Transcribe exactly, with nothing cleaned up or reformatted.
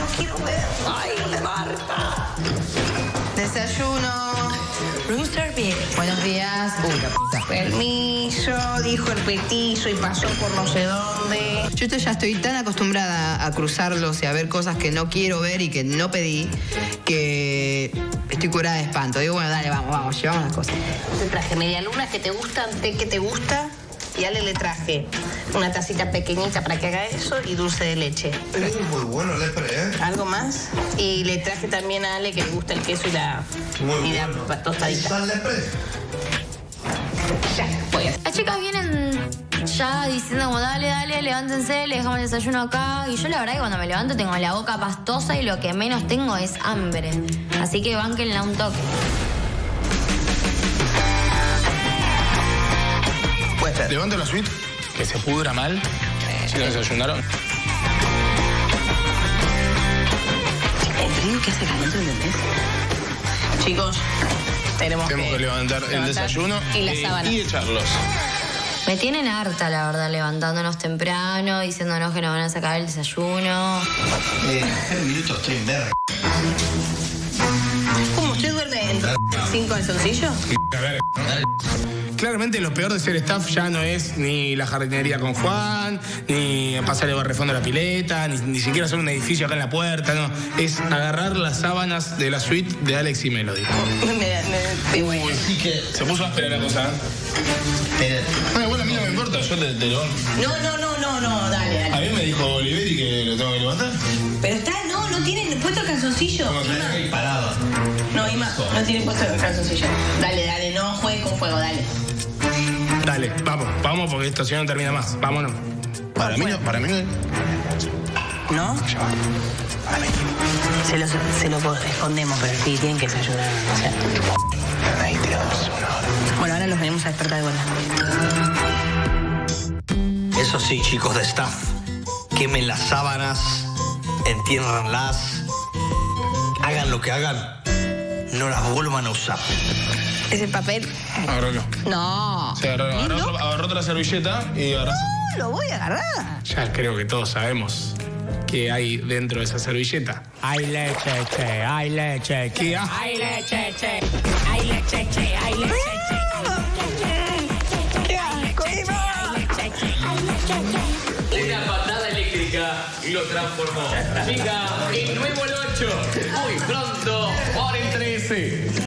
quiero ver. Ay, Marta. Desayuno. Room service. Buenos días. Uy, la puta. Permiso, dijo el petizo y pasó por no sé dónde. Yo esto ya estoy tan acostumbrada a cruzarlos y a ver cosas que no quiero ver y que no pedí, que estoy curada de espanto. Digo, bueno, dale, vamos, vamos, llevamos las cosas. Te traje media luna que te gusta, té que te gusta. Y a Ale le traje una tacita pequeñita para que haga eso y dulce de leche. Es muy bueno, Lepre, ¿eh? ¿Algo más? Y le traje también a Ale que le gusta el queso y la, muy y la bueno. tostadita. ¿Sal Lepre? Ya, voy a... Las chicas vienen ya diciendo como dale, dale, levántense, le dejamos el desayuno acá. Y yo la verdad que cuando me levanto tengo la boca pastosa y lo que menos tengo es hambre. Así que bánquenla un toque. Levanto la suite, que se pudra mal. Si no desayunaron. El frío que hace calentro, ¿entendés? Chicos, tenemos, Tenemos que, que levantar, levantar el desayuno y, las y, sábanas. y echarlos. Me tienen harta, la verdad, levantándonos temprano, diciéndonos que nos van a sacar el desayuno. Eh, en minutos estoy en verga. ¿Cómo usted duerme en cinco calzoncillos? A ver, claramente lo peor de ser staff ya no es ni la jardinería con Juan, ni pasarle barrefondo a la pileta, ni, ni siquiera hacer un edificio acá en la puerta, no. Es agarrar las sábanas de la suite de Alex y Melody. me, me, me, Uy, sí que se puso a esperar la cosa. Eh, Ah, bueno, a mí no me importa, yo te, te lo... No, no, no, no, no, dale, A dale. mí me dijo Oliveri que lo tengo que levantar. Pero está, no, no tiene puesto el calzoncillo. ¿Cómo se Ima. ahí parado. No, Ima, no tiene puesto el calzoncillo. Dale, dale, no juegues con fuego, dale. Dale, vamos, vamos porque esto si no termina más. Vámonos. Para mí no, para mí no. ¿No? Se lo, se lo escondemos, pero sí, tienen que desayunar. O sea. Bueno, ahora los venimos a despertar de vuelta. Eso sí, chicos de staff, quemen las sábanas, entiérranlas, hagan lo que hagan, no las vuelvan a usar. ¿Ese papel? Agárralo. No. Sí, agarró, agarró, ¿Lindo? otra- agarró otra servilleta y agarró. No, lo voy a agarrar. Ya creo que todos sabemos qué hay dentro de esa servilleta. Hay leche, che, hay leche, ¿Qué ha? hay leche, che, hay leche, che, hay leche, che. ¡Qué asco, Ima! Una patada eléctrica y lo transformó. Chica, el nuevo el ocho. Muy pronto, por el trece.